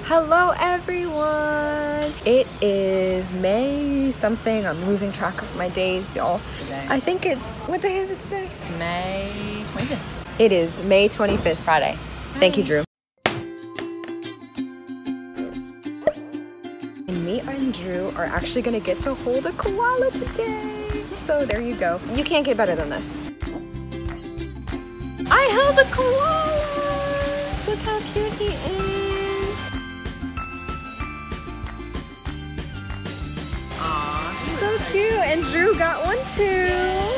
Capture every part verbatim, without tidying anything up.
Hello everyone! It is May something. I'm losing track of my days, y'all. I think it's, what day is it today? It's May twenty-fifth. It is May twenty-fifth. Friday. Thank you, Drew. And me and Drew are actually gonna get to hold a koala today. So there you go. You can't get better than this. I held a koala! Look how cute he is. Aww, So cute, and Drew got one too.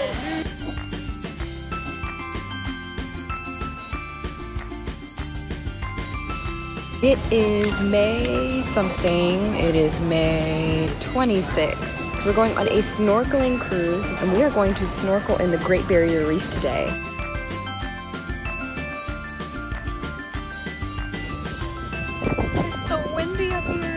It is May something. It is May twenty-sixth. We're going on a snorkeling cruise, and we are going to snorkel in the Great Barrier Reef today. It's so windy up here.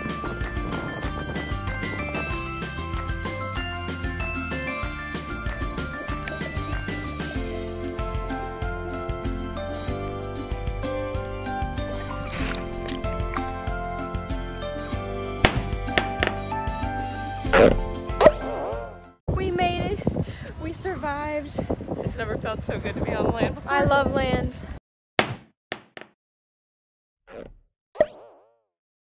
We made it. We survived. It's never felt so good to be on land before. I love land.